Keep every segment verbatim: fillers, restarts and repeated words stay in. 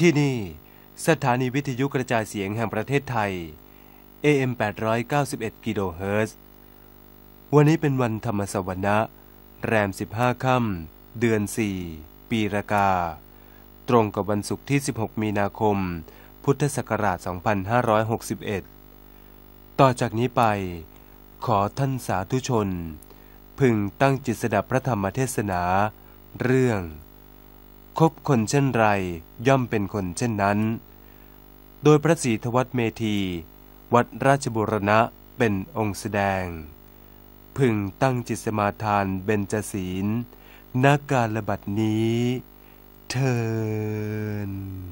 ที่นี่สถานีวิทยุกระจายเสียงแห่งประเทศไทย เอ เอ็ม แปดร้อยเก้าสิบเอ็ด กิโลเฮิรตซ์วันนี้เป็นวันธรรมสวนะแรมสิบห้าค่ำเดือนสี่ปีรากาตรงกับวันศุกร์ที่สิบหกมีนาคมพุทธศักราชสองพันห้าร้อยหกสิบเอ็ดต่อจากนี้ไปขอท่านสาธุชนพึงตั้งจิตสดับพระธรรมเทศนาเรื่องคบคนเช่นไรย่อมเป็นคนเช่นนั้นโดยพระศรีธวัฒน์เมธีวัดราชบูรณะเป็นองค์แสดงพึงตั้งจิตสมาทานเบญจศีลณกาลบัดนี้เทิน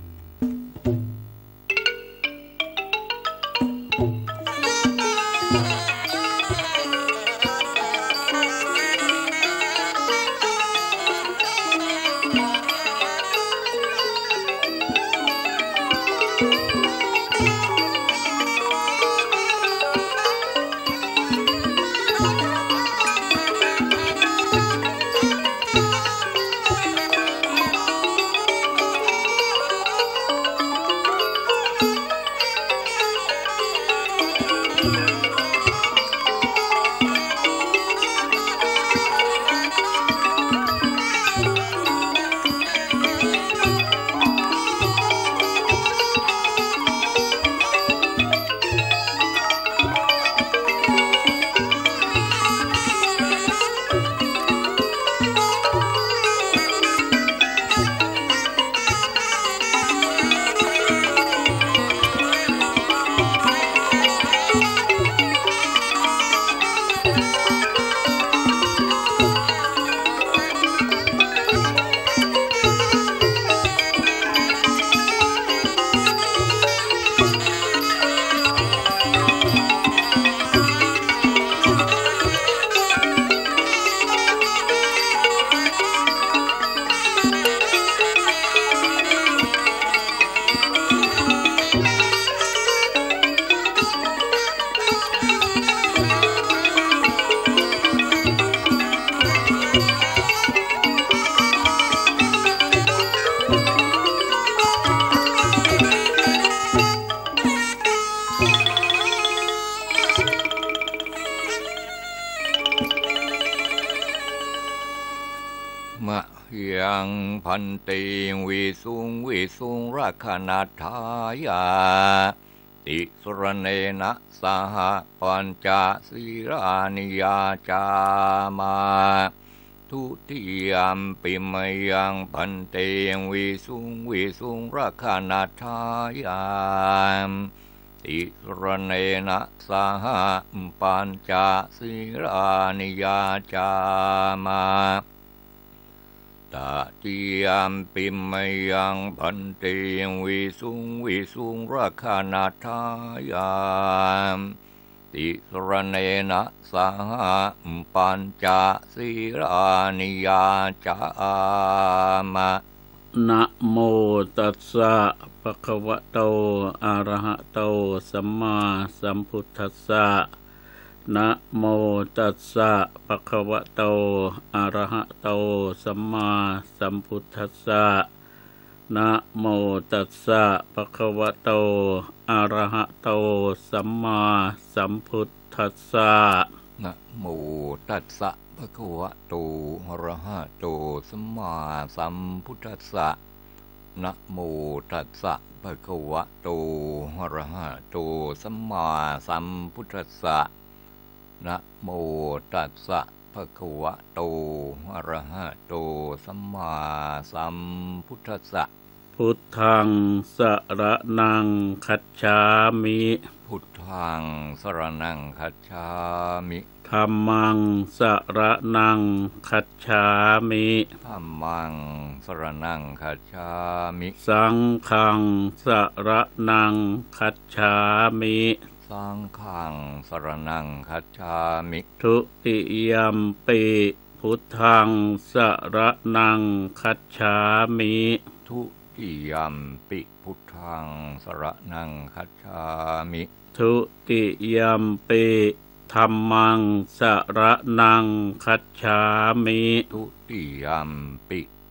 ยังพันติวิสุงวิสุงรักนัฏฐายาติสรเนนะสหปัญจศีรานิยาจามาทุติยมปิมยังพันติวิสุงวิสุงรักนัฏฐายาติสรเนนะสหปัญจศีรานิยาจามาตติยมปิมยังพันติวิสุงวิสุงรักนัฏฐายาติสรเนนะสหปัญจศีรานิยาจามะนะโมตัสสะภะคะวะโตอะระหะโตสัมมาสัมพุทธัสสะนะโมตัสสะภะคะวะโตอะระหะโตสัมมาสัมพุทธัสสะนะโมตัสสะภะคะวะโตอะระหะโตสัมมาสัมพุทธัสสะนะโมตัสสะภะคะวะโตอะระหะโตสัมมาสัมพุทธัสสะนะโมตัสสะภะคะวะโตอะระหะโตสัมมาสัมพุทธัสสะนะโมตัสสะภะคะวะโตอะระหะโตสัมมาสัมพุทธัสสะพุทธังสรณังคัจฉามิพุทธังสรณังคัจฉามิธัมมังสรณังคัจฉามิธัมมังสรณังคัจฉามิสังฆังสรณังคัจฉามิสังฆังสรณังคัจฉามิทุติยัมปิพุทธังสรณังคัจฉามิทุติยัมปิพุทธังสรณังคัจฉามิทุติยัมปิธัมมังสรณังคัจฉามิทุติยัมปิ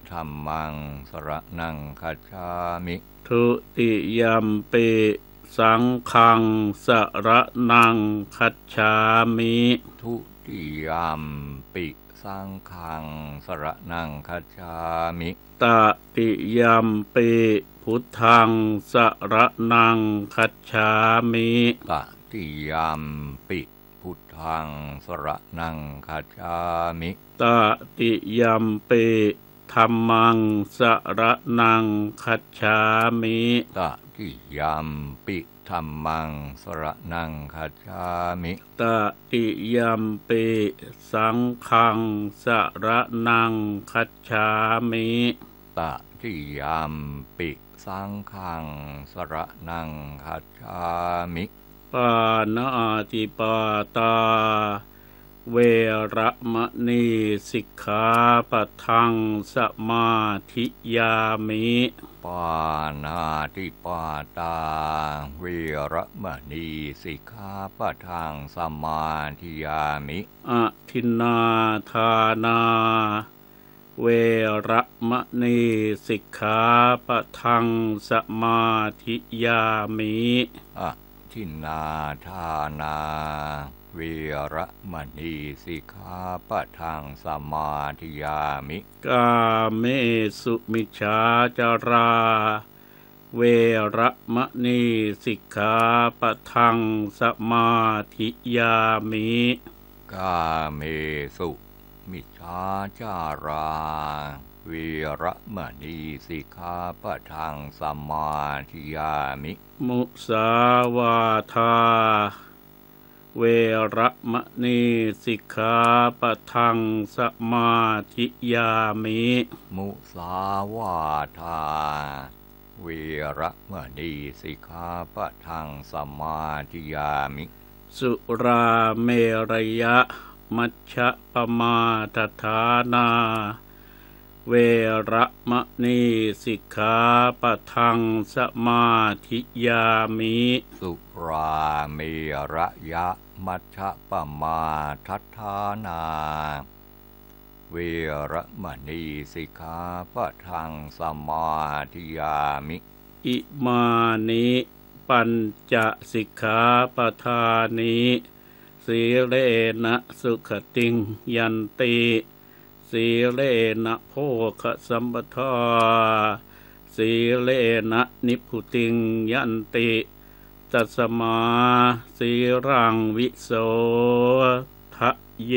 ธัมมังสรณังคัจฉามิทุติยัมปิสังฆังสรณังคัจฉามิทุติยัมปิสังฆังสรณังคัจฉามิตติยัมปิพุทธังสรณังคัจฉามิตติยัมปิพุทธังสรณังคัจฉามิตติยัมปิธัมมังสรณังคัจฉามิตติยัมปิธัมมังสรณังคัจฉามิตติยัมปิสังฆังสรณังคัจฉามิตติยัมปิสังฆังสรณังคัจฉามิปานาติปาตาเวระมะนีสิกขาปะทังสมาธิยามิปานาติปาตาเวระมะนีสิกขาปะทังสมาธิยามิอทินนาทานาเวระมะนีสิกขาปะทังสมาธิยามิอทินนาทานาเวระมณีสิกขาปะทังสมาธิยามิกาเมสุมิจฉาจาราเวระมณีสิกขาปะทังสมาธิยามิกาเมสุมิจฉาจาราเวระมณีสิกขาปะทังสมาธิยามิมุสาวาทาเวระมณีสิกขาปะทังสมาธิยามิมุสาวาทาเวระมณีสิกขาปะทังสมาธิยามิสุราเมรยะมัชฌะปมาทฐานาเวระมณีสิกขาปะทังสมาธิยามิสุราเมระยะมัชฌะปมาทฐานาเวระมณีสิกขาปะทังสมาธิยามิอิมานิปัญจสิกขาปทานิสีเลนะสุขติงยันติสีเลนะโภคสัมปทาสีเลนะนิพพุติงยันติตัสมาสีรังวิโสทะเย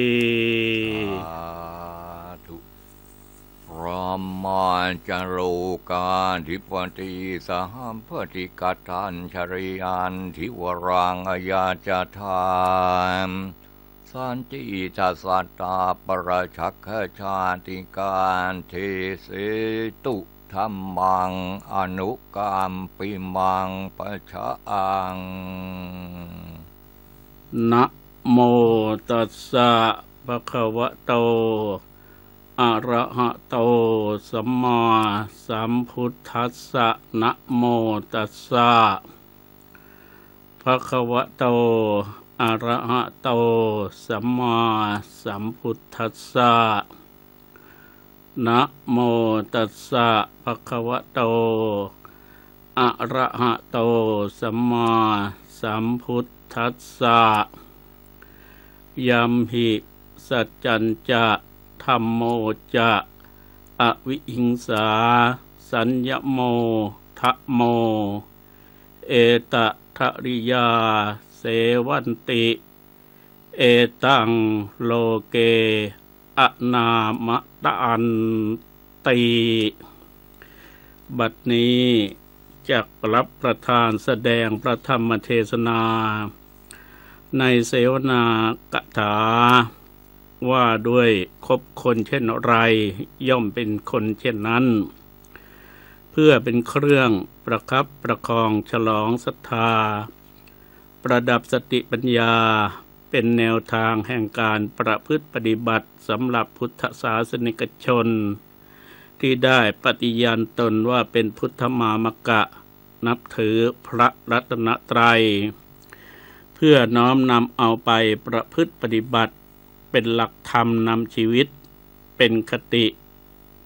พระมาจาโลกาธิปติสหัมปติกัตถัญชริยันทิวรังอายาจทานสันติทัสสตาปราชักขชาติการเทเสตุธัมมังอนุกามปิมังปัจฉอังนะโมตัสสะภะคะวะโตอะระหะโตสัมมาสัมพุทธัสสะนะโมตัสสะภะคะวะโตอะระหะโตสัมมาสัมพุทธัสสะนะโมตัสสะภะคะวะโตอะระหะโตสัมมาสัมพุทธัสสะยัมหิสัจจัญจะธัมโมจะอวิหิงสาสัญญโมทะโมเอตทะริยาเสวันติเอตังโลเกอนามตันติบัดนี้จักรับประทานแสดงพระธรรมเทศนาในเสวนากถาว่าด้วยคบคนเช่นไรย่อมเป็นคนเช่นนั้นเพื่อเป็นเครื่องประคับประคองฉลองศรัทธาประดับสติปัญญาเป็นแนวทางแห่งการประพฤติปฏิบัติสำหรับพุทธศาสนิกชนที่ได้ปฏิญาณตนว่าเป็นพุทธมามกะนับถือพระรัตนตรัยเพื่อน้อมนำเอาไปประพฤติปฏิบัติเป็นหลักธรรมนำชีวิตเป็นคติ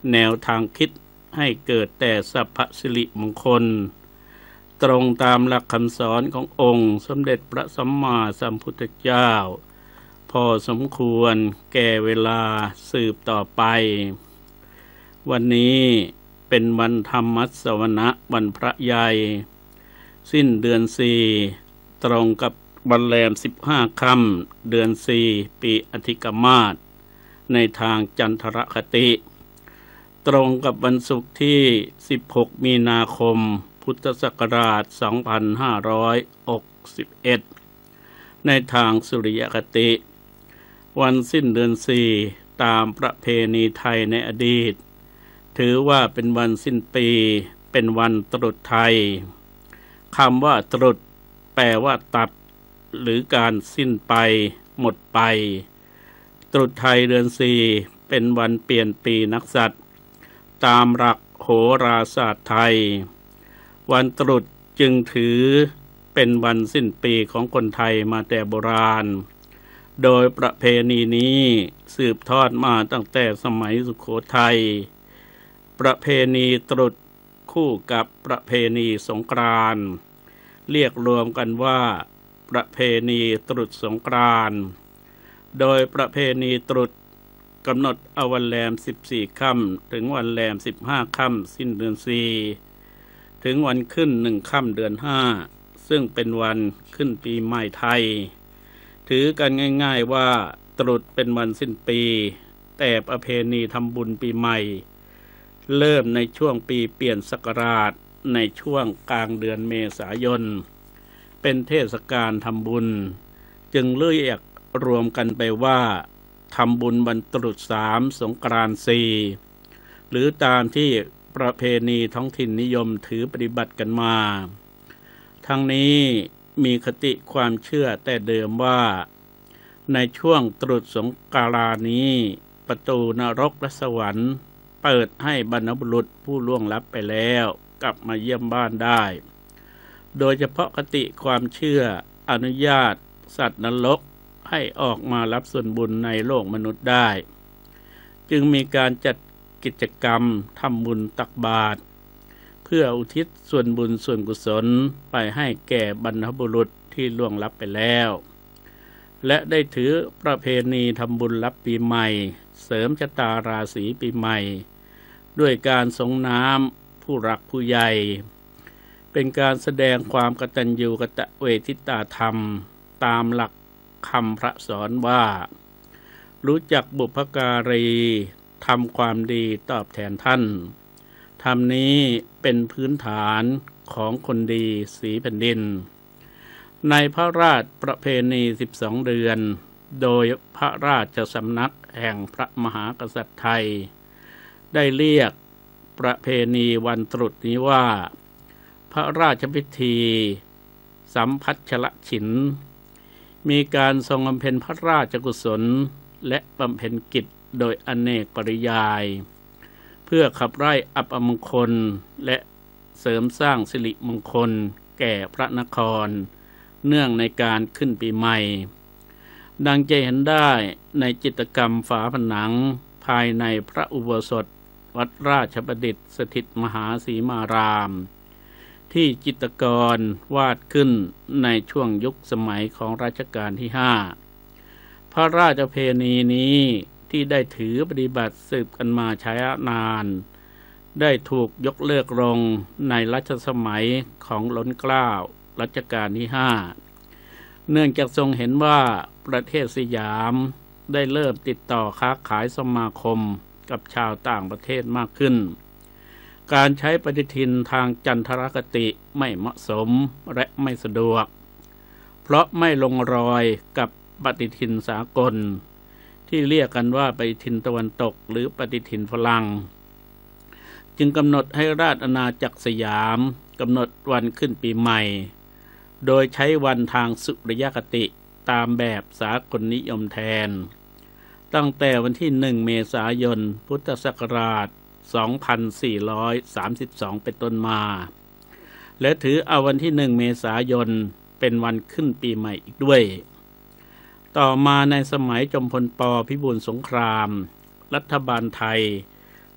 แนวทางคิดให้เกิดแต่สัพพสิริมงคลตรงตามหลักคำสอนขององค์สมเด็จพระสัมมาสัมพุทธเจ้าพอสมควรแก่เวลาสืบต่อไปวันนี้เป็นวันธรรมสวนะวันพระใหญ่สิ้นเดือนสี่ตรงกับวันแรมสิบห้าค่ำเดือนสี่ปีอธิกมาศในทางจันทรคติตรงกับวันศุกร์ที่สิบหกมีนาคมพุทธศักราชสองพันห้าร้อยหกสิบเอ็ดในทางสุริยคติวันสิ้นเดือนสี่ตามประเพณีไทยในอดีตถือว่าเป็นวันสิ้นปีเป็นวันตรุษไทยคำว่าตรุษแปลว่าตัดหรือการสิ้นไปหมดไปตรุษไทยเดือนสี่เป็นวันเปลี่ยนปีนักษัตริย์ตามหลักโหราศาสตร์ไทยวันตรุษจึงถือเป็นวันสิ้นปีของคนไทยมาแต่โบราณโดยประเพณีนี้สืบทอดมาตั้งแต่สมัยสุโขทัยประเพณีตรุษคู่กับประเพณีสงกรานต์เรียกรวมกันว่าประเพณีตรุษสงกรานต์โดยประเพณีตรุษกำหนดเอาวันแรมสิบสี่ค่ำถึงวันแรมสิบห้าค่ำสิ้นเดือนสี่ถึงวันขึ้นหนึ่งค่ำเดือนห้าซึ่งเป็นวันขึ้นปีใหม่ไทยถือกันง่ายๆว่าตรุษเป็นวันสิ้นปีแต่ประเพณีทำบุญปีใหม่เริ่มในช่วงปีเปลี่ยนศักราชในช่วงกลางเดือนเมษายนเป็นเทศกาลทำบุญจึงเรียกรวมกันไปว่าทำบุญวันตรุษสามสงกรานต์สี่หรือตามที่ประเพณีท้องถิ่นนิยมถือปฏิบัติกันมาทั้งนี้มีคติความเชื่อแต่เดิมว่าในช่วงตรุษสงกรานต์นี้ประตูนรกและสวรรค์เปิดให้บรรพบุรุษผู้ล่วงลับไปแล้วกลับมาเยี่ยมบ้านได้โดยเฉพาะคติความเชื่ออนุญาตสัตว์นรกให้ออกมารับส่วนบุญในโลกมนุษย์ได้จึงมีการจัดกิจกรรมทำบุญตักบาตรเพื่ออุทิศส่วนบุญส่วนกุศลไปให้แก่บรรพบุรุษที่ล่วงลับไปแล้วและได้ถือประเพณีทำบุญรับปีใหม่เสริมชะตาราศีปีใหม่ด้วยการสงน้ำผู้รักผู้ใหญ่เป็นการแสดงความกตัญญูกตเวทิตาธรรมตามหลักคำพระสอนว่ารู้จักบุพการีทำความดีตอบแทนท่านธรรมนี้เป็นพื้นฐานของคนดีสีแผ่นดินในพระราชประเพณีสิบสองเดือนโดยพระราชสำนักแห่งพระมหากษัตริย์ไทยได้เรียกประเพณีวันตรุษนี้ว่าพระราชพิธีสัมพัชชลฉินมีการทรงบำเพ็ญพระราชกุศลและบำเพ็ญกิจโดยอเนกปริยายเพื่อขับไล่อัปมงคลและเสริมสร้างสิริมงคลแก่พระนครเนื่องในการขึ้นปีใหม่ดังจะเห็นได้ในจิตรกรรมฝาผนังภายในพระอุโบสถวัดราชประดิษฐ์สถิตมหาสีมารามที่จิตรกรวาดขึ้นในช่วงยุคสมัยของรัชกาลที่ห้าพระราชประเพณีนี้ที่ได้ถือปฏิบัติสืบกันมาช้านานได้ถูกยกเลิกลงในรัชสมัยของล้นเกล้ารัชกาลที่ห้าเนื่องจากทรงเห็นว่าประเทศสยามได้เริ่มติดต่อค้าขายสมาคมกับชาวต่างประเทศมากขึ้นการใช้ปฏิทินทางจันทรคติไม่เหมาะสมและไม่สะดวกเพราะไม่ลงรอยกับปฏิทินสากลที่เรียกกันว่าปฏิทินตะวันตกหรือปฏิทินฝรั่งจึงกำหนดให้ราชอาณาจักรสยามกำหนดวันขึ้นปีใหม่โดยใช้วันทางสุริยคติตามแบบสากลนิยมแทนตั้งแต่วันที่หนึ่งเมษายนพุทธศักราชสองพันสี่ร้อยสามสิบสองเป็นต้นมาและถือเอาวันที่หนึ่งเมษายนเป็นวันขึ้นปีใหม่อีกด้วยต่อมาในสมัยจอมพลป.พิบูลสงครามรัฐบาลไทย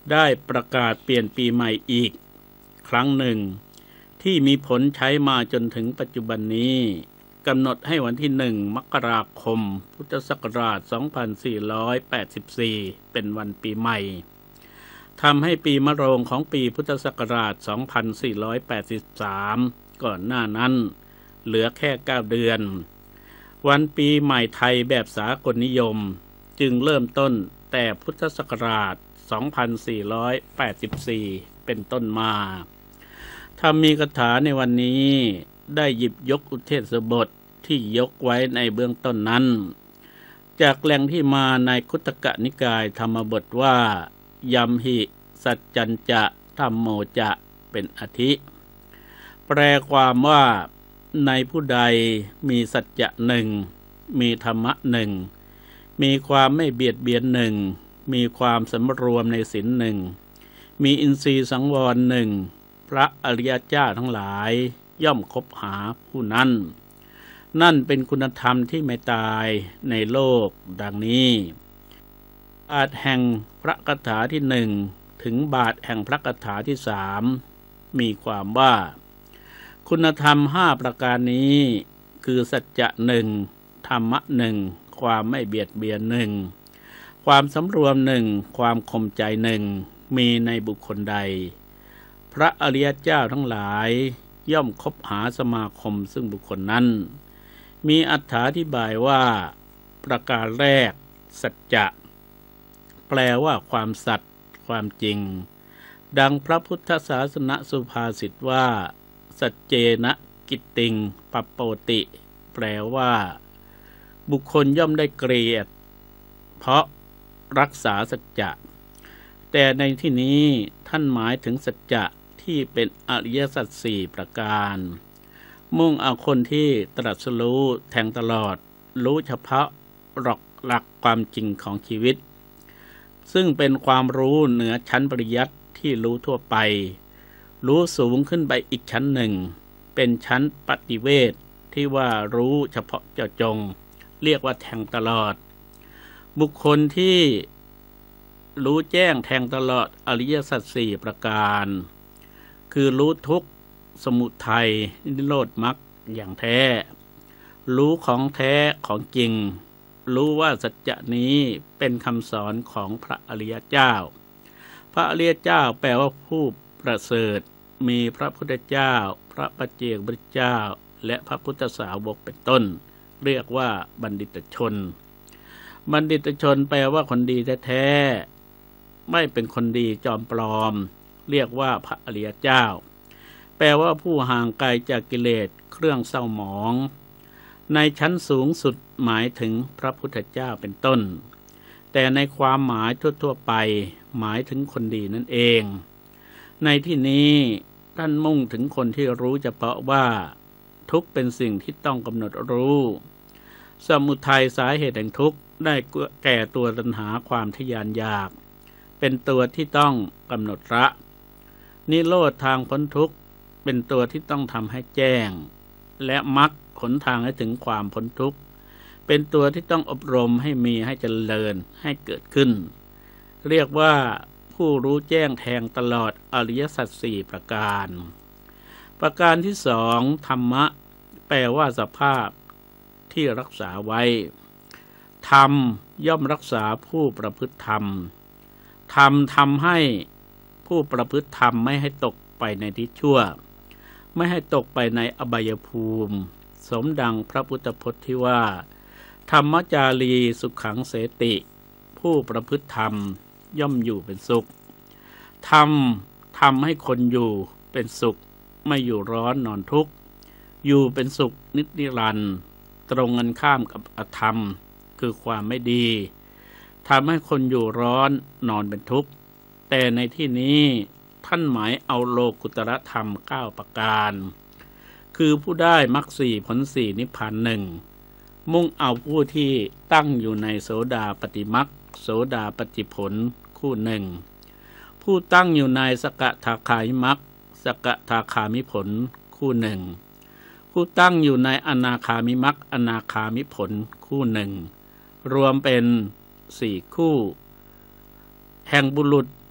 ได้ประกาศเปลี่ยนปีใหม่อีกครั้งหนึ่งที่มีผลใช้มาจนถึงปัจจุบันนี้กำหนดให้วันที่หนึ่งมกราคมพุทธศักราชสองพันสี่ร้อยแปดสิบสี่เป็นวันปีใหม่ทำให้ปีมะโรงของปีพุทธศักราชสองพันสี่ร้อยแปดสิบสามก่อนหน้านั้นเหลือแค่เก้าเดือนวันปีใหม่ไทยแบบสากลนิยมจึงเริ่มต้นแต่พุทธศักราชสองพันสี่ร้อยแปดสิบสี่เป็นต้นมาธรรมีกถาในวันนี้ได้หยิบยกอุเทศบทที่ยกไว้ในเบื้องต้นนั้นจากแหล่งที่มาในคุตตกนิกายธรรมบทว่ายัมหิสัจจัญจะธัมโมจะเป็นอาทิแปลความว่าในผู้ใดมีสัจจะหนึ่งมีธรรมะหนึ่งมีความไม่เบียดเบียนหนึ่งมีความสำรวมในศีลหนึ่งมีอินทรีย์สังวรหนึ่งพระอริยเจ้าทั้งหลายย่อมคบหาผู้นั้นนั่นเป็นคุณธรรมที่ไม่ตายในโลกดังนี้บาทแห่งพระคาถาที่หนึ่งถึงบาทแห่งพระคาถาที่สามมีความว่าคุณธรรมห้าประการนี้คือสัจจะหนึ่งธรรมะหนึ่งความไม่เบียดเบียนหนึ่งความสำรวมหนึ่งความข่มใจหนึ่งมีในบุคคลใดพระอริยเจ้าทั้งหลายย่อมคบหาสมาคมซึ่งบุคคลนั้นมีอรรถาธิบายว่าประการแรกสัจจะแปลว่าความสัตย์ความจริงดังพระพุทธศาสนสุภาษิตว่าสัจเจนะกิตติงปัปโปติแปลว่าบุคคลย่อมได้เกียรติเพราะรักษาสัจจะแต่ในที่นี้ท่านหมายถึงสัจจะที่เป็นอริยสัจสี่ประการมุ่งเอาคนที่ตรัสรู้แทงตลอดรู้เฉพาะหลักหลักความจริงของชีวิตซึ่งเป็นความรู้เหนือชั้นปริยัติที่รู้ทั่วไปรู้สูงขึ้นไปอีกชั้นหนึ่งเป็นชั้นปฏิเวทที่ว่ารู้เฉพาะเจาะจงเรียกว่าแทงตลอดบุคคลที่รู้แจ้งแทงตลอดอริยสัจสี่ประการคือรู้ทุกข์สมุทัยนิโรธมรรคอย่างแท้รู้ของแท้ของจริงรู้ว่าสัจจะนี้เป็นคำสอนของพระอริยเจ้าพระอริยเจ้าแปลว่าผู้ประเสริฐมีพระพุทธเจ้าพระปัจเจกพุทธเจ้าและพระพุทธสาวกเป็นต้นเรียกว่าบัณฑิตชนบัณฑิตชนแปลว่าคนดีแท้ๆไม่เป็นคนดีจอมปลอมเรียกว่าพระอริยเจ้าแปลว่าผู้ห่างไกลจากกิเลสเครื่องเศร้าหมองในชั้นสูงสุดหมายถึงพระพุทธเจ้าเป็นต้นแต่ในความหมายทั่วๆไปหมายถึงคนดีนั่นเองในที่นี้ท่านมุ่งถึงคนที่รู้เฉพาะว่าทุกข์เป็นสิ่งที่ต้องกำหนดรู้สมุทัยสาเหตุแห่งทุกข์ได้แก่ตัวตัณหาความทยานอยากเป็นตัวที่ต้องกำหนดละนิโรธทางพ้นทุกข์เป็นตัวที่ต้องทำให้แจ้งและมรรคหนทางให้ถึงความพ้นทุกข์เป็นตัวที่ต้องอบรมให้มีให้เจริญให้เกิดขึ้นเรียกว่าผู้รู้แจ้งแทงตลอดอริยสัจสี่ประการประการที่สองธรรมะแปลว่าสภาพที่รักษาไว้ธรรมย่อมรักษาผู้ประพฤติธรรมธรรมทำให้ผู้ประพฤติธรรมไม่ให้ตกไปในที่ชั่วไม่ให้ตกไปในอบายภูมิสมดังพระพุทธพจน์ที่ว่าธรรมจารีสุขขังเสติผู้ประพฤติธรรมย่อมอยู่เป็นสุขธรรมทำให้คนอยู่เป็นสุขไม่อยู่ร้อนนอนทุกข์อยู่เป็นสุขนิจนิรันดร์ตรงกันข้ามกับอธรรมคือความไม่ดีทำให้คนอยู่ร้อนนอนเป็นทุกข์แต่ในที่นี้ท่านหมายเอาโลกุตรธรรมเก้าประการคือผู้ได้มรรคสี่ผลสี่นิพพานหนึ่งมุ่งเอาผู้ที่ตั้งอยู่ในโสดาปัตติมรรคโสดาปัตติผลคู่หนึ่งผู้ตั้งอยู่ในสกทาคามิมรรคสกทาคามิผลคู่หนึ่งผู้ตั้งอยู่ในอนาคามิมรรคอนาคามิผลคู่หนึ่งรวมเป็นสี่คู่แห่งบุรุษ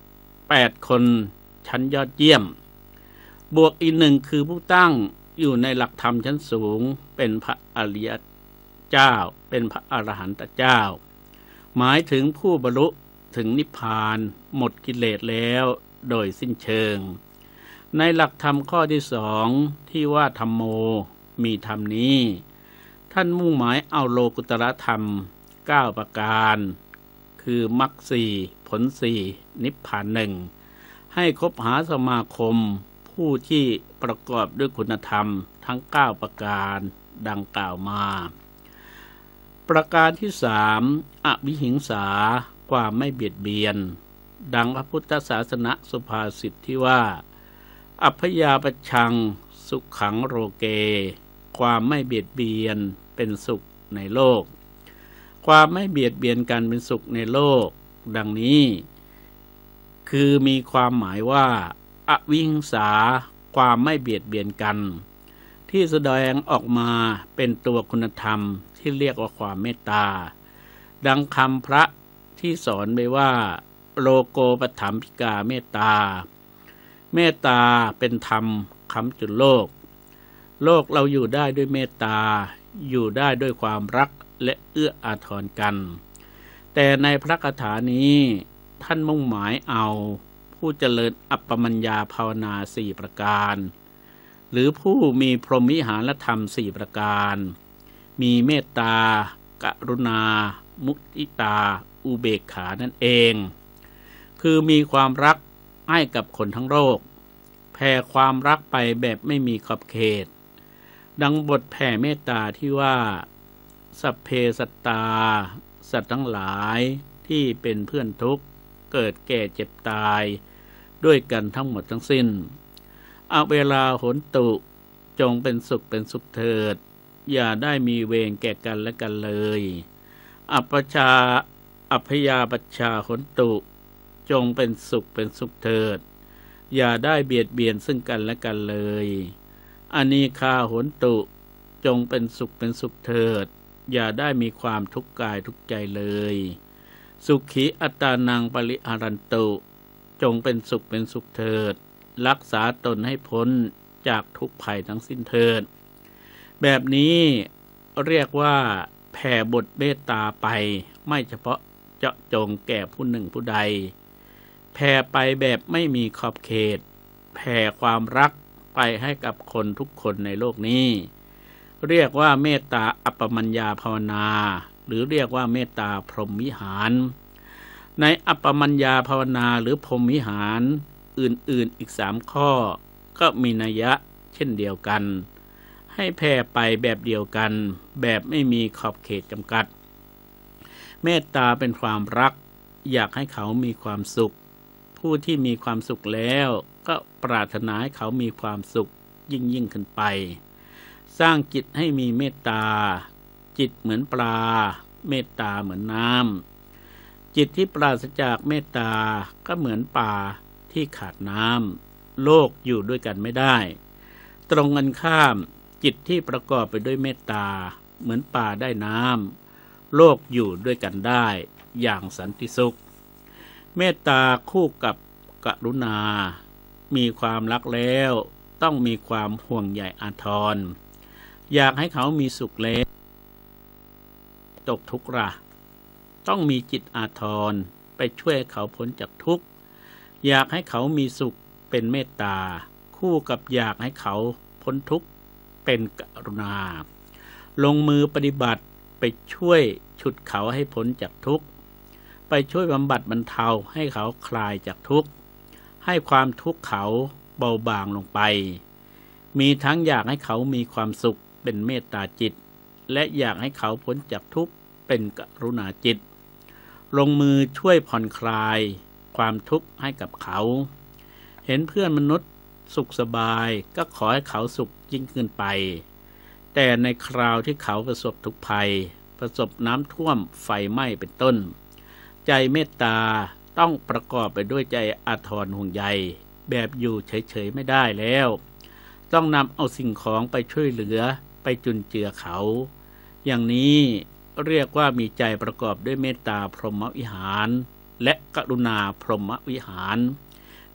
แปดคนชั้นยอดเยี่ยมบวกอีกหนึ่งคือผู้ตั้งอยู่ในหลักธรรมชั้นสูงเป็นพระอริยเจ้าเป็นพระอรหันตเจ้าหมายถึงผู้บรรลุถึงนิพพานหมดกิเลสแล้วโดยสิ้นเชิงในหลักธรรมข้อที่สองที่ว่าธัมโมมีธรรมนี้ท่านมุ่งหมายเอาโลกุตรธรรมเก้าประการคือมรรคสี่ผลสี่นิพพานหนึ่งให้คบหาสมาคมผู้ที่ประกอบด้วยคุณธรรมทั้งเก้าประการดังกล่าวมาประการที่สามอวิหิงสาความไม่เบียดเบียนดังพระพุทธศาสนาสุภาษิตที่ว่าอัพพยาปชังสุขขังโรเกความไม่เบียดเบียนเป็นสุขในโลกความไม่เบียดเบียนกันเป็นสุขในโลกดังนี้คือมีความหมายว่าอวิหิงสาความไม่เบียดเบียนกันที่แสดงออกมาเป็นตัวคุณธรรมที่เรียกว่าความเมตตาดังคำพระที่สอนไว้ว่าโลโกปถัมภิกาเมตตาเมตตาเป็นธรรมค้ำจุนโลกโลกเราอยู่ได้ด้วยเมตตาอยู่ได้ด้วยความรักและเอื้ออาทรกันแต่ในพระคาถานี้ท่านมุ่งหมายเอาผู้เจริญอัปปมัญญาภาวนาสี่ประการหรือผู้มีพรหมวิหารธรรมสี่ประการมีเมตตากรุณามุทิตาอุเบกขานั่นเองคือมีความรักให้กับคนทั้งโลกแผ่ความรักไปแบบไม่มีขอบเขตดังบทแผ่เมตตาที่ว่าสัพเพสัตตาสัตว์ทั้งหลายที่เป็นเพื่อนทุกข์เกิดแก่เจ็บตายด้วยกันทั้งหมดทั้งสิ้นเอาเวลาโหนตุจงเป็นสุขเป็นสุขเถิดอย่าได้มีเวรแก่กันและกันเลยอัปปชาอัพพยาปัชชาโหนตุจงเป็นสุขเป็นสุขเถิดอย่าได้เบียดเบียนซึ่งกันและกันเลยอนีฆาโหนตุจงเป็นสุขเป็นสุขเถิดอย่าได้มีความทุกข์กายทุกข์ใจเลยสุขีอัตตานังปริหารันตุจงเป็นสุขเป็นสุขเถิดรักษาตนให้พ้นจากทุกภัยทั้งสิ้นเถิดแบบนี้เรียกว่าแผ่บทเมตตาไปไม่เฉพาะเจาะจงแก่ผู้หนึ่งผู้ใดแผ่ไปแบบไม่มีขอบเขตแผ่ความรักไปให้กับคนทุกคนในโลกนี้เรียกว่าเมตตาอัปปมัญญาภาวนาหรือเรียกว่าเมตตาพรหมวิหารในอัปปมัญญาภาวนาหรือพรหมวิหารอื่นๆอีกสามข้อก็มีนัยยะเช่นเดียวกันให้แผ่ไปแบบเดียวกันแบบไม่มีขอบเขตจำกัดเมตตาเป็นความรักอยากให้เขามีความสุขผู้ที่มีความสุขแล้วก็ปรารถนาให้เขามีความสุขยิ่งยิ่งขึ้นไปสร้างจิตให้มีเมตตาจิตเหมือนปลาเมตตาเหมือนน้ำจิตที่ปราศจากเมตตาก็เหมือนป่าที่ขาดน้ำโลกอยู่ด้วยกันไม่ได้ตรงกันข้ามจิตที่ประกอบไปด้วยเมตตาเหมือนป่าได้น้ำโลกอยู่ด้วยกันได้อย่างสันติสุขเมตตาคู่กับกรุณามีความรักแล้วต้องมีความห่วงใยอาทรอยากให้เขามีสุขแล้วตกทุกข์ละต้องมีจิตอาทรไปช่วยเขาพ้นจากทุกข์อยากให้เขามีสุขเป็นเมตตาคู่กับอยากให้เขาพ้นทุกข์เป็นกรุณาลงมือปฏิบัติไปช่วยฉุดเขาให้พ้นจากทุกข์ไปช่วยบำบัดบรรเทาให้เขาคลายจากทุกข์ให้ความทุกข์เขาเบาบางลงไปมีทั้งอยากให้เขามีความสุขเป็นเมตตาจิตและอยากให้เขาพ้นจากทุกข์เป็นกรุณาจิตลงมือช่วยผ่อนคลายความทุกข์ให้กับเขาเห็นเพื่อนมนุษย์สุขสบายก็ขอให้เขาสุขยิ่งขึ้นไปแต่ในคราวที่เขาประสบทุกข์ภัยประสบน้ำท่วมไฟไหม้เป็นต้นใจเมตตาต้องประกอบไปด้วยใจอาทรห่วงใยแบบอยู่เฉยๆไม่ได้แล้วต้องนำเอาสิ่งของไปช่วยเหลือไปจุนเจือเขาอย่างนี้เรียกว่ามีใจประกอบด้วยเมตตาพรหมวิหารและกรุณาพรหมวิหาร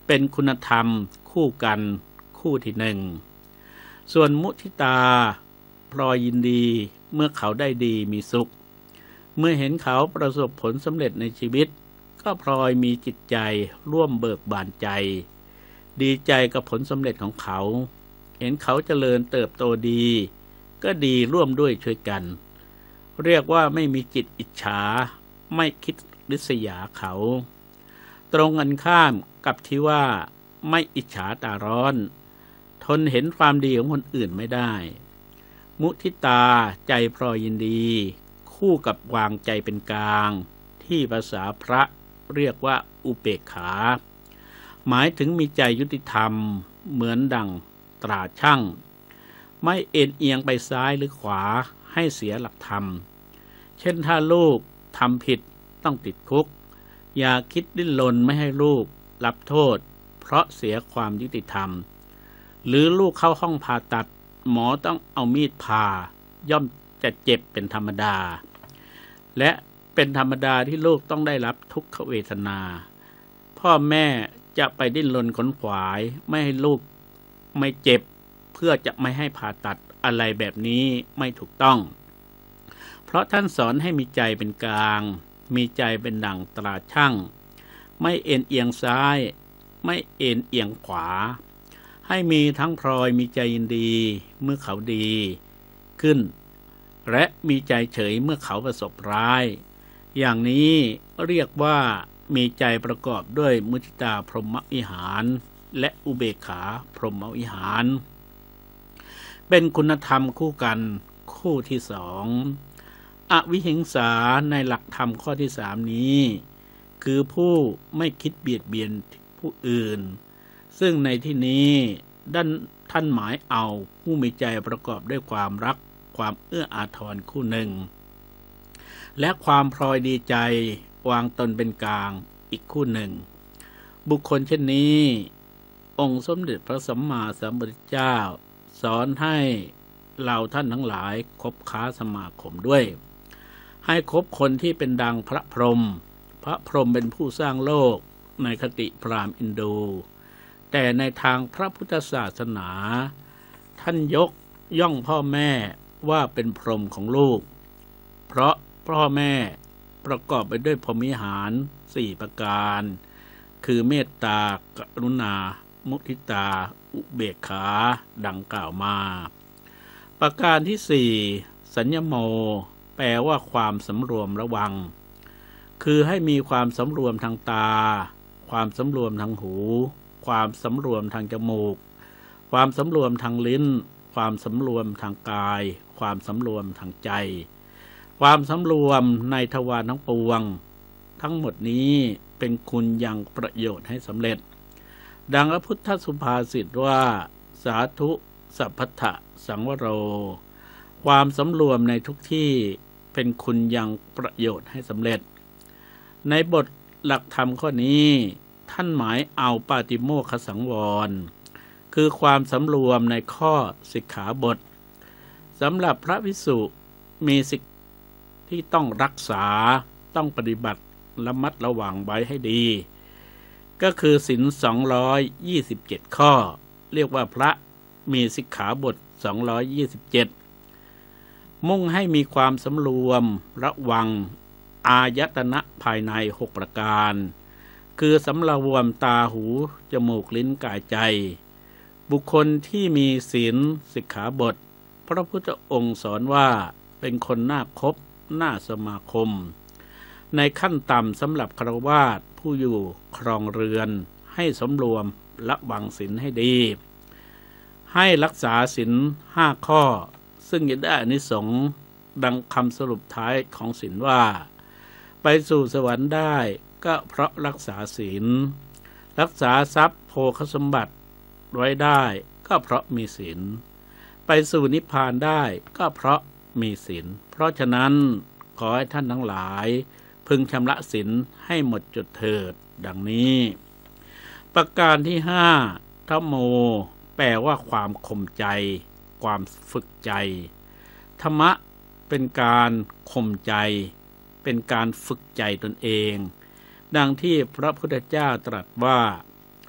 เป็นคุณธรรมคู่กันคู่ที่หนึ่งส่วนมุทิตาพลอยยินดีเมื่อเขาได้ดีมีสุขเมื่อเห็นเขาประสบผลสำเร็จในชีวิตก็พลอยมีจิตใจร่วมเบิกบานใจดีใจกับผลสำเร็จของเขาเห็นเขาเจริญเติบโตดีก็ดีร่วมด้วยช่วยกันเรียกว่าไม่มีจิตอิจฉาไม่คิดริษยาเขาตรงกันข้ามกับที่ว่าไม่อิจฉาตาร้อนทนเห็นความดีของคนอื่นไม่ได้มุทิตาใจพลอยยินดีคู่กับวางใจเป็นกลางที่ภาษาพระเรียกว่าอุเบกขาหมายถึงมีใจยุติธรรมเหมือนดั่งตราช่างไม่เอ็นเอียงไปซ้ายหรือขวาให้เสียหลักธรรมเช่นถ้าลูกทำผิดต้องติดคุกอย่าคิดดิ้นรนไม่ให้ลูกรับโทษเพราะเสียความยุติธรรมหรือลูกเข้าห้องผ่าตัดหมอต้องเอามีดผ่าย่อมจะเจ็บเป็นธรรมดาและเป็นธรรมดาที่ลูกต้องได้รับทุกขเวทนาพ่อแม่จะไปดิ้นรนขนขวายไม่ให้ลูกไม่เจ็บเพื่อจะไม่ให้ผ่าตัดอะไรแบบนี้ไม่ถูกต้องเพราะท่านสอนให้มีใจเป็นกลางมีใจเป็นดั่งตราช่างไม่เอ็นเอียงซ้ายไม่เอ็นเอียงขวาให้มีทั้งพลอยมีใจยินดีเมื่อเขาดีขึ้นและมีใจเฉยเมื่อเขาประสบร้ายอย่างนี้เรียกว่ามีใจประกอบด้วยมุทิตาพรหมวิหารและอุเบกขาพรหมวิหารเป็นคุณธรรมคู่กันคู่ที่สองอวิหิงสาในหลักธรรมข้อที่สามนี้คือผู้ไม่คิดเบียดเบียนผู้อื่นซึ่งในที่นี้ด้านท่านหมายเอาผู้มีใจประกอบด้วยความรักความเอื้ออาทรคู่หนึ่งและความพลอยดีใจวางตนเป็นกลางอีกคู่หนึ่งบุคคลเช่นนี้องค์สมเด็จพระสัมมาสัมพุทธเจ้าสอนให้เราท่านทั้งหลายคบค้าสมาคมด้วยให้คบคนที่เป็นดังพระพรหมพระพรหมเป็นผู้สร้างโลกในคติพราหมณ์อินโดแต่ในทางพระพุทธศาสนาท่านยกย่องพ่อแม่ว่าเป็นพรหมของลูกเพราะพ่อแม่ประกอบไปด้วยพรหมวิหารสี่ประการคือเมตตากรุณามุทิตาอุเบกขาดังกล่าวมาประการที่สี่สัญญโมแปลว่าความสำรวมระวังคือให้มีความสำรวมทางตาความสำรวมทางหูความสำรวมทางจมูกความสำรวมทางลิ้นความสำรวมทางกายความสำรวมทางใจความสำรวมในทวารทั้งปวงทั้งหมดนี้เป็นคุณยังประโยชน์ให้สำเร็จดังพระพุทธสุภาษิตว่าสาธุสัพพทะสังวโรความสำรวมในทุกที่เป็นคุณยังประโยชน์ให้สำเร็จในบทหลักธรรมข้อนี้ท่านหมายเอาปาติโมกขสังวรคือความสำรวมในข้อสิกขาบทสำหรับพระภิกษุมีสิกขาที่ต้องรักษาต้องปฏิบัติระมัดระวังไว้ให้ดีก็คือศีลสองร้อยยี่สิบเจ็ดข้อเรียกว่าพระมีสิกขาบทสองร้อยยี่สิบเจ็ดมุ่งให้มีความสำรวมระวังอายตนะภายในหกประการคือสำรวมตาหูจมูกลิ้นกายใจบุคคลที่มีศีลสิกขาบทพระพุทธองค์สอนว่าเป็นคนน่าคบน่าสมาคมในขั้นต่ำสำหรับฆราวาสผู้อยู่ครองเรือนให้สำรวมระวังศีลให้ดีให้รักษาศีลห้าข้อซึ่งจะได้อานิสงส์ดังคำสรุปท้ายของศีลว่าไปสู่สวรรค์ได้ก็เพราะรักษาศีลรักษาทรัพย์โภคสมบัติไว้ได้ก็เพราะมีศีลไปสู่นิพพานได้ก็เพราะมีศีลเพราะฉะนั้นขอให้ท่านทั้งหลายพึงชำระศีลให้หมดจดเถิดดังนี้ประการที่ห้าธัมโมแปลว่าความข่มใจความฝึกใจธรรมะเป็นการข่มใจเป็นการฝึกใจตนเองดังที่พระพุทธเจ้าตรัสว่า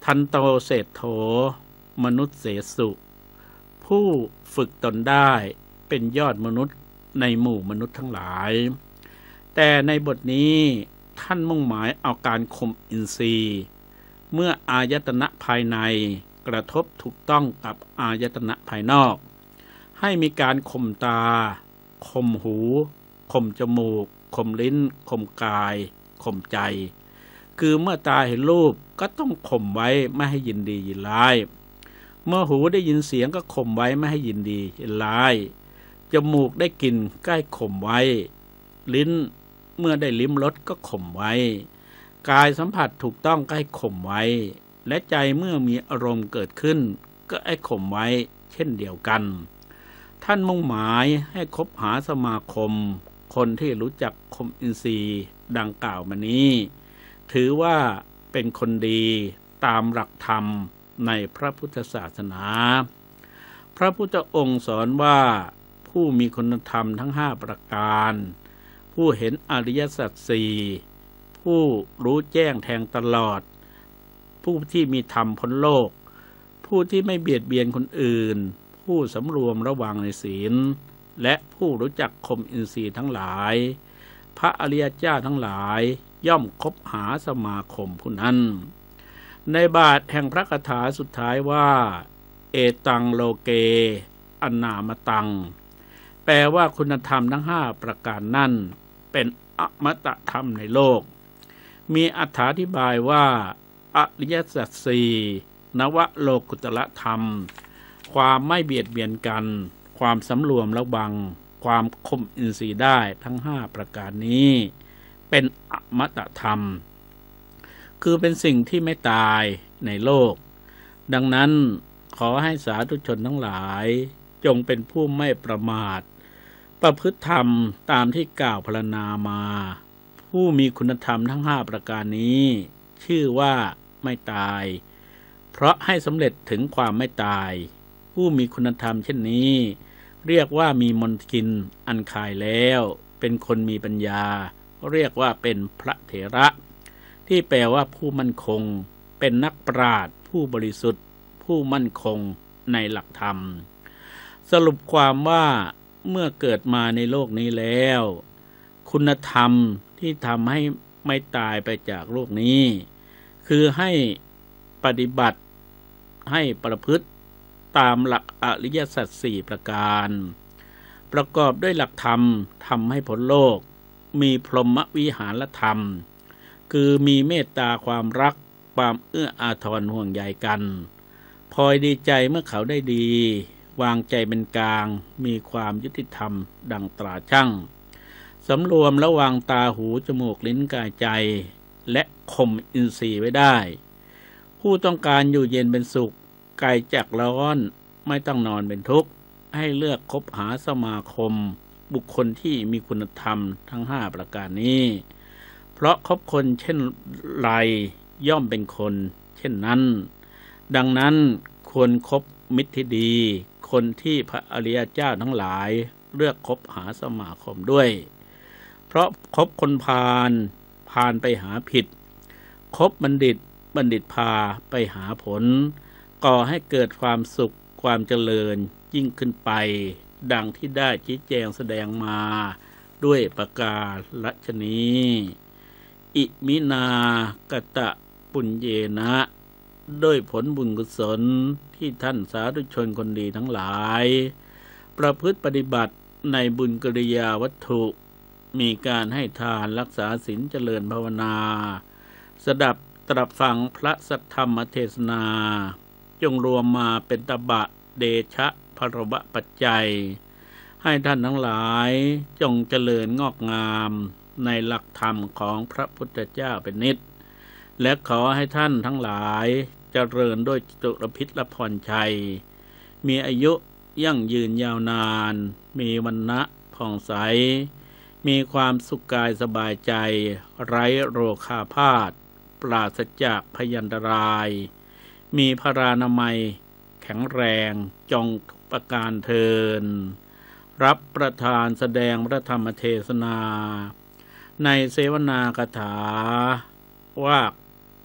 ทันโตเศรษโธมนุษย์เสสุ ผู้ฝึกตนได้เป็นยอดมนุษย์ในหมู่มนุษย์ทั้งหลายแต่ในบทนี้ท่านมุ่งหมายเอาการข่มอินทรีย์เมื่ออายตนะภายในกระทบถูกต้องกับอายตนะภายนอกให้มีการข่มตาข่มหูข่มจมูกข่มลิ้นข่มกายข่มใจคือเมื่อตาเห็นรูปก็ต้องข่มไว้ไม่ให้ยินดียินร้ายเมื่อหูได้ยินเสียงก็ข่มไว้ไม่ให้ยินดียินร้ายจมูกได้กลิ่นก็ให้ข่มไว้ลิ้นเมื่อได้ลิ้มรสก็ข่มไว้กายสัมผัสถูกต้องก็ให้ข่มไว้และใจเมื่อมีอารมณ์เกิดขึ้นก็ให้ข่มไว้เช่นเดียวกันท่านมุ่งหมายให้คบหาสมาคมคนที่รู้จักข่มอินทรีย์ดังกล่าวมานี้ถือว่าเป็นคนดีตามหลักธรรมในพระพุทธศาสนาพระพุทธองค์สอนว่าผู้มีคุณธรรมทั้งห้าประการผู้เห็นอริยสัจสี่ผู้รู้แจ้งแทงตลอดผู้ที่มีธรรมพ้นโลกผู้ที่ไม่เบียดเบียนคนอื่นผู้สำรวมระวังในศีลและผู้รู้จักข่มอินทรีย์ทั้งหลายพระอริยเจ้าทั้งหลายย่อมคบหาสมาคมผู้นั้นในบาทแห่งพระคาถาสุดท้ายว่าเอตังโลเกอนามตังแปลว่าคุณธรรมทั้งห้าประการนั่นเป็นอมตะธรรมในโลกมีอธิบายว่าอริยสัจสี่นวโลกุตละธรรมความไม่เบียดเบียนกันความสำรวมระวังความข่มอินทรีย์ได้ทั้งห้าประการนี้เป็นอมตะธรรมคือเป็นสิ่งที่ไม่ตายในโลกดังนั้นขอให้สาธุชนทั้งหลายจงเป็นผู้ไม่ประมาทประพฤติธรรมตามที่กล่าวพรรณนามาผู้มีคุณธรรมทั้งห้าประการนี้ชื่อว่าไม่ตายเพราะให้สำเร็จถึงความไม่ตายผู้มีคุณธรรมเช่นนี้เรียกว่ามีมนต์กินอันคายแล้วเป็นคนมีปัญญาเรียกว่าเป็นพระเถระที่แปลว่าผู้มั่นคงเป็นนักปราชญ์ผู้บริสุทธิ์ผู้มั่นคงในหลักธรรมสรุปความว่าเมื่อเกิดมาในโลกนี้แล้วคุณธรรมที่ทำให้ไม่ตายไปจากโลกนี้คือให้ปฏิบัติให้ประพฤติตามหลักอริยสัจสี่ประการประกอบด้วยหลักธรรมทำให้พ้นโลกมีพรหมวิหารธรรมคือมีเมตตาความรักความเอื้ออาทรห่วงใยกันพลอยดีใจเมื่อเขาได้ดีวางใจเป็นกลางมีความยุติธรรมดังตราช่างสำรวมระวังตาหูจมูกลิ้นกายใจและข่มอินทรีย์ไว้ได้ผู้ต้องการอยู่เย็นเป็นสุขไกลจากร้อนไม่ต้องนอนเป็นทุกข์ให้เลือกคบหาสมาคมบุคคลที่มีคุณธรรมทั้งห้าประการนี้เพราะคบคนเช่นไรย่อมเป็นคนเช่นนั้นดังนั้นควรคบมิตรที่ดีคนที่พระอริยเจ้าทั้งหลายเลือกคบหาสมาคมด้วยเพราะคบคนพาลพาลไปหาผิดคบบัณฑิตบัณฑิตพาไปหาผลก่อให้เกิดความสุขความเจริญยิ่งขึ้นไปดังที่ได้ชี้แจงแสดงมาด้วยประการฉนี้อิมินากตะปุญเยนะด้วยผลบุญกุศลที่ท่านสาธุชนคนดีทั้งหลายประพฤติปฏิบัติในบุญกิริยาวัตถุมีการให้ทานรักษาศีลเจริญภาวนาสดับตรับฟังพระสัทธรรมเทศนาจงรวมมาเป็นตบะเดชะภรวะปัจจัยให้ท่านทั้งหลายจงเจริญงอกงามในหลักธรรมของพระพุทธเจ้าเป็นนิจและขอให้ท่านทั้งหลายเจริญด้วยจตุรพิษและพรชัยมีอายุยั่งยืนยาวนานมีวรรณะผ่องใสมีความสุขกายสบายใจไร้โรคาพาธปราศจากพยันตรายมีพรานามัยแข็งแรงจงทุกประการเทินรับประทานแสดงพระธรรมเทศนาในเสวนาคถาว่า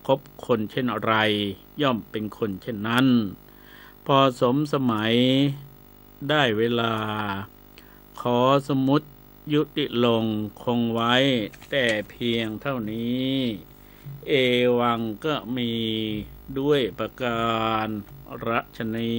คบคนเช่นไรย่อมเป็นคนเช่นนั้นพอสมสมัยได้เวลาขอสมมุติยุติลงคงไว้แต่เพียงเท่านี้เอวังก็มีด้วยประการรัชนี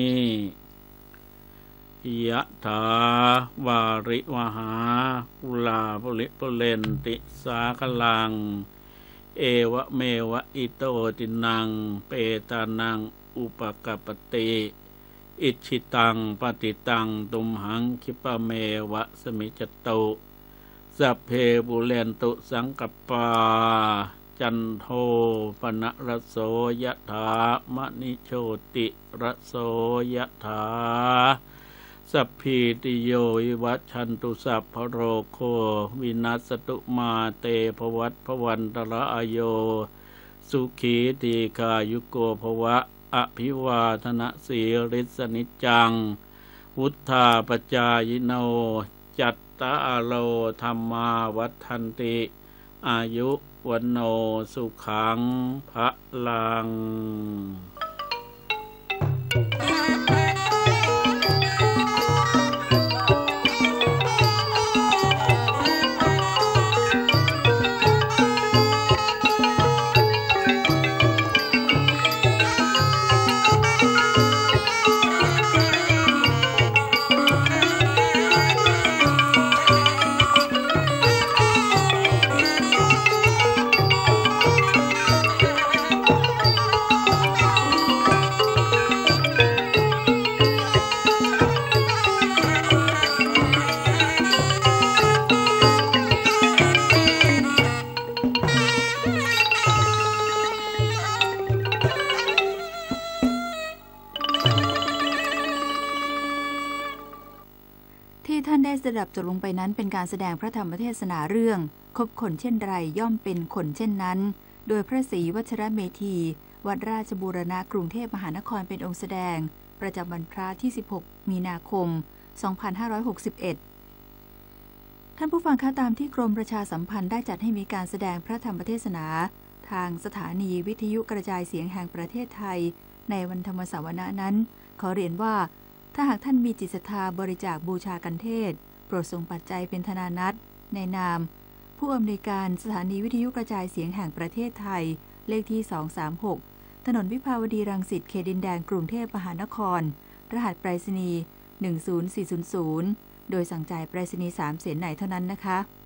ยะถาวาริวหาอุลาภริปุเรนติสาคลังเอวะเมวะอิโตตินังเปตานังอุปกปปติอิชิตังปฏิตังตุมหังคิปะเมวะสมิจตุสัพเพบุเรนตุสังกัปปาจันโทปนะระโสยะถามณิโชติระโสยะถาสัพพิติโยวิวัชชันตุสัพพโรโควินัสตุมาเตภวัตภวันตระอโยสุขีตีกายุโกภวะอภิวาทนะสีริสนิจังวุธาปจายโนจัตตาโลธรรมาวัฏันติอายุวันโนสุขังพะลังสดับจบลงไปนั้นเป็นการแสดงพระธรรมเทศนาเรื่องคบคนเช่นไรย่อมเป็นคนเช่นนั้นโดยพระศรีวัชรเมธีวัดราชบูรณะกรุงเทพมหานครเป็นองค์แสดงประจำวันพระที่สิบหกมีนาคมสองพันห้าร้อยหกสิบเอ็ดท่านผู้ฟังคะตามที่กรมประชาสัมพันธ์ได้จัดให้มีการแสดงพระธรรมเทศนาทางสถานีวิทยุกระจายเสียงแห่งประเทศไทยในวันธรรมสวนะนั้นขอเรียนว่าถ้าหากท่านมีจิตศรัทธาบริจาคบูชากันเทศโปรดส่งปัจจัยเป็นธนานัตในนามผู้อำนวยการสถานีวิทยุกระจายเสียงแห่งประเทศไทยเลขที่สองสามหกถนนวิภาวดีรังสิตเขตดินแดงกรุงเทพมหานครรหัสไปรษณีย์หนึ่งศูนย์สี่ศูนย์ศูนย์โดยสั่งจ่ายไปรษณีย์สามเสนไหนเท่านั้นนะคะ